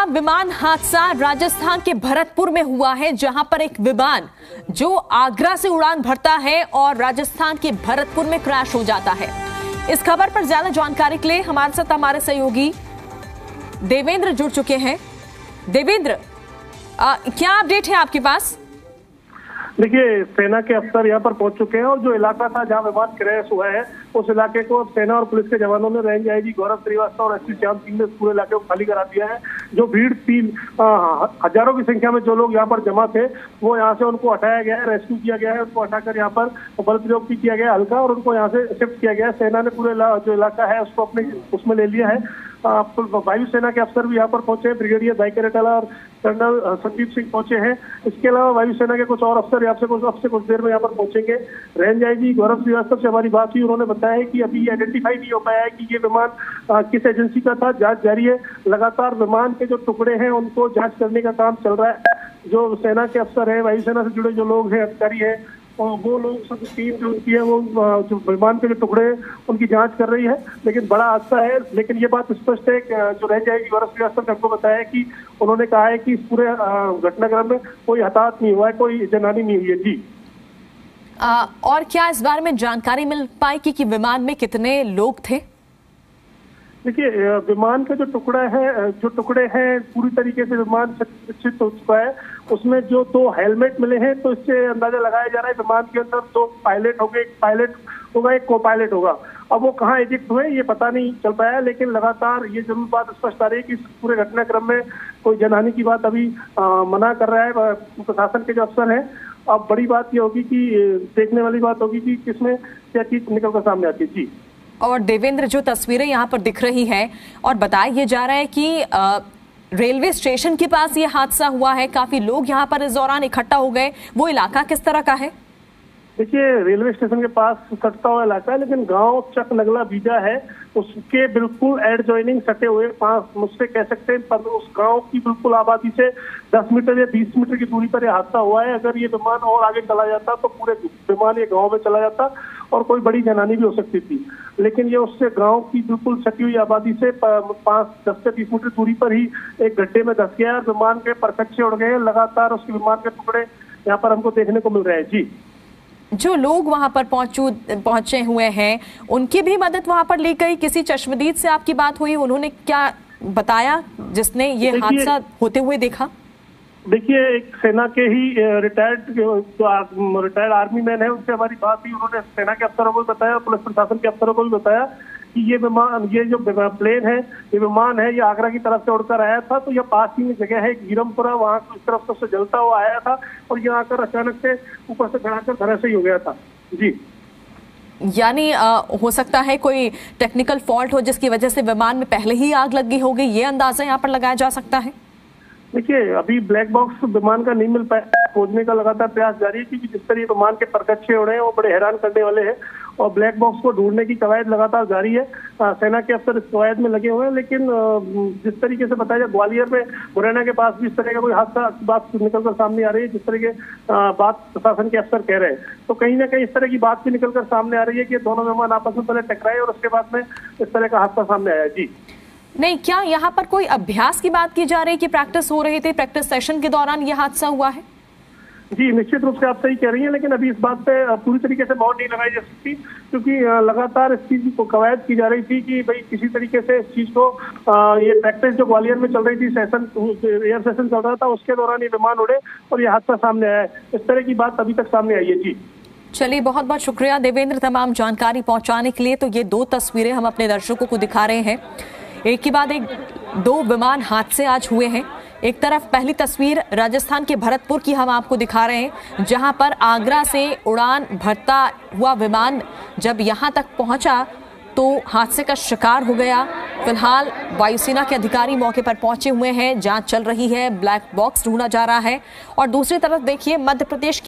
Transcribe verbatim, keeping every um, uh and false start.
विमान हादसा राजस्थान के भरतपुर में हुआ है, जहां पर एक विमान जो आगरा से उड़ान भरता है और राजस्थान के भरतपुर में क्रैश हो जाता है। इस खबर पर ज्यादा जानकारी के लिए हमारे साथ हमारे सहयोगी देवेंद्र जुड़ चुके हैं। देवेंद्र, आ, क्या अपडेट है आपके पास? देखिए, सेना के अफसर यहाँ पर पहुंच चुके हैं और जो इलाका था जहाँ विमान क्रैश हुआ है उस इलाके को अब सेना और पुलिस के जवानों ने, रेंज आईजी गौरव श्रीवास्तव और एसपी श्याम सिंह ने पूरे इलाके को खाली करा दिया है। जो भीड़ थी, हजारों की संख्या में जो लोग यहाँ पर जमा थे, वो यहाँ से उनको हटाया गया है, रेस्क्यू किया गया है। उनको हटाकर यहाँ पर बल प्रयोग भी किया गया हल्का और उनको यहाँ से शिफ्ट किया गया है। सेना ने पूरे जो इलाका है उसको अपने उसमें ले लिया है। वायुसेना के अफसर भी यहाँ पर पहुंचे हैं, ब्रिगेडियर दाइकेरेटाला और कर्नल संदीप सिंह पहुंचे हैं। इसके अलावा वायुसेना के कुछ और अफसर यहाँ से कुछ अब से कुछ देर में यहाँ पर पहुंचेंगे। रेंज आईजी गौरव श्रीवास्तव से हमारी बात हुई, उन्होंने बताया कि अभी आइडेंटिफाई नहीं हो पाया है कि ये विमान आ, किस एजेंसी का था। जांच जारी है, लगातार विमान के जो टुकड़े हैं उनको जांच करने का काम चल रहा है। जो सेना के अफसर है, वायुसेना से जुड़े जो लोग हैं, अधिकारी है, और वो लोग सब टीम जो उनकी है वो जो विमान के जो टुकड़े उनकी जांच कर रही है। लेकिन बड़ा हादसा है, लेकिन ये बात स्पष्ट है कि जो रह जाएगी गौरव श्रीवास्तव ने हमको बताया कि उन्होंने कहा है कि इस पूरे घटनाक्रम में कोई हताहत नहीं हुआ है, कोई जनहानि नहीं हुई है। जी आ, और क्या इस बारे में जानकारी मिल पाई कि, कि विमान में कितने लोग थे? देखिए, विमान का जो टुकड़ा है जो टुकड़े हैं पूरी तरीके से विमान क्षत हो चुका है। उसमें जो दो हेलमेट मिले हैं, तो इससे अंदाजा लगाया जा रहा है विमान के अंदर दो पायलट होंगे, एक पायलट होगा, एक को पायलट होगा। अब वो कहाँ एजेक्ट हुए ये पता नहीं चल पाया, लेकिन लगातार ये जरूर बात स्पष्ट आ रही है कि इस पूरे घटनाक्रम में कोई जनहानि की बात अभी आ, मना कर रहा है प्रशासन के जो अफसर हैं। अब बड़ी बात ये होगी कि देखने वाली बात होगी कि किसमें क्या चीज निकल कर सामने आती है। जी और देवेंद्र, जो तस्वीरें यहाँ पर दिख रही है और बताया ये जा रहा है कि आ, रेलवे स्टेशन के पास ये हादसा हुआ है, काफी लोग यहाँ पर इस दौरान इकट्ठा हो गए, वो इलाका किस तरह का है? देखिए, रेलवे स्टेशन के पास सटता हुआ इलाका है, लेकिन गांव चक नगला बीजा है, उसके बिल्कुल एडजॉइनिंग सटे हुए पांच मुझसे कह सकते हैं, पर उस गांव की बिल्कुल आबादी से दस मीटर या बीस मीटर की दूरी पर यह हादसा हुआ है। अगर ये विमान और आगे चला जाता तो पूरे विमान ये गांव में चला जाता और कोई बड़ी जनहानि भी हो सकती थी। लेकिन ये उससे गांव की बिल्कुल सटी हुई आबादी से पांच दस से बीस मीटर दूरी पर ही एक गड्ढे में धस गया और विमान के परखच्चे उड़ गए। लगातार उसके विमान के टुकड़े यहाँ पर हमको देखने को मिल रहे हैं। जी, जो लोग वहां पर पहुंचू पहुंचे हुए हैं उनकी भी मदद वहां पर ली गई? किसी चश्मदीद से आपकी बात हुई, उन्होंने क्या बताया जिसने ये हादसा होते हुए देखा? देखिए, एक सेना के ही रिटायर्ड जो रिटायर्ड आर्मी मैन है उनसे हमारी बात हुई। उन्होंने सेना के अफसरों को भी बताया और पुलिस प्रशासन के अफसरों को भी बताया कि ये विमान ये जो प्लेन है, ये विमान है, ये आगरा की तरफ से उड़कर आया था। तो ये पास ही में जगह है गिरमपुरा, वहाँ की तरफ सबसे जलता हुआ आया था और ये आकर अचानक से ऊपर से चढ़ाकर धराशायी ही हो गया था। जी, यानी आ, हो सकता है कोई टेक्निकल फॉल्ट हो जिसकी वजह से विमान में पहले ही आग लग गई होगी, ये अंदाजा यहाँ पर लगाया जा सकता है। देखिए, अभी ब्लैक बॉक्स विमान का नहीं मिल पाया, खोजने का लगातार प्रयास जारी है, क्योंकि जिस तरह विमान के परखच्चे उड़े हैं वो बड़े हैरान करने वाले हैं और ब्लैक बॉक्स को ढूंढने की कवायद लगातार जारी है। आ, सेना के अफसर इस कवायद में लगे हुए हैं, लेकिन आ, जिस तरीके से बताया जाए, ग्वालियर में मुरैना के पास भी इस तरह का कोई हादसा बात निकलकर सामने आ रही है, जिस तरह के बात प्रशासन के अफसर कह रहे हैं। तो कहीं ना कहीं इस तरह की बात भी निकलकर सामने आ रही है कि दोनों विमान आपस में पहले टकराए और उसके बाद में इस तरह का हादसा सामने आया। जी नहीं, क्या यहाँ पर कोई अभ्यास की बात की जा रही है कि प्रैक्टिस हो रही थी, प्रैक्टिस सेशन के दौरान यह हादसा हुआ है? जी, निश्चित रूप से आप सही कह रही हैं, लेकिन अभी इस बात पे पूरी तरीके से मोहर नहीं लगाई जा सकती, क्योंकि लगातार इस चीज को कवायद की जा रही थी कि भाई किसी तरीके से इस चीज को ये प्रैक्टिस जो ग्वालियर में चल रही थी, सेशन एयर सेशन चल रहा था, उसके दौरान ये विमान उड़े और ये हादसा सामने आया है। इस तरह की बात अभी तक सामने आई है। जी चलिए, बहुत बहुत शुक्रिया देवेंद्र तमाम जानकारी पहुंचाने के लिए। तो ये दो तस्वीरें हम अपने दर्शकों को दिखा रहे हैं, एक के बाद एक दो विमान हादसे आज हुए हैं। एक तरफ पहली तस्वीर राजस्थान के भरतपुर की हम आपको दिखा रहे हैं, जहां पर आगरा से उड़ान भरता हुआ विमान जब यहां तक पहुंचा तो हादसे का शिकार हो गया। फिलहाल वायुसेना के अधिकारी मौके पर पहुंचे हुए हैं, जांच चल रही है, ब्लैक बॉक्स ढूंढा जा रहा है। और दूसरी तरफ देखिए, मध्य प्रदेश